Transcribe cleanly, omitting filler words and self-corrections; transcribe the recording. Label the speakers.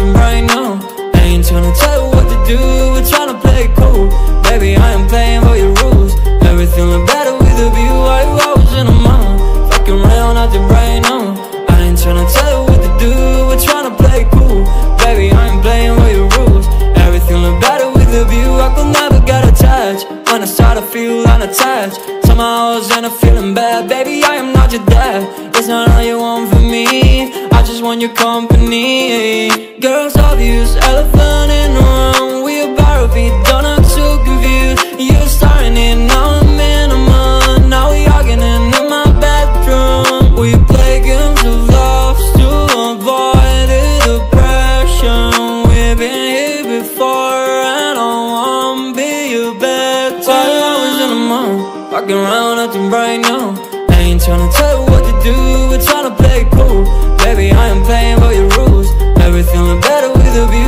Speaker 1: nothing right now. I ain't tryna tell you what to do, we're tryna play it cool. Baby, I am playing by your rules. Everything look better with a view. Why you always in a mind? Fucking around, nothing right now. I ain't tryna tell you what to do, we're tryna play it cool. Baby, I ain't playing by your rules. Everything look better with a view. I could never get attached. When I start to feel unattached, somehow I was in a feeling bad. Baby, I am not your dad. It's not all you want from me, I just want your company. Girls obvious, elephant in the room. We about to be done, I'm too confused. You're starting it, now I'm in a month. Now we arguing in my bedroom. We play games of love to avoid the depression. We've been here before and I wanna be your better. While I was in a month, walking around nothing right now. I ain't tryna tell you what to do, we're tryna play it cool. Baby, I am playing by your rules. Everything look better with a view.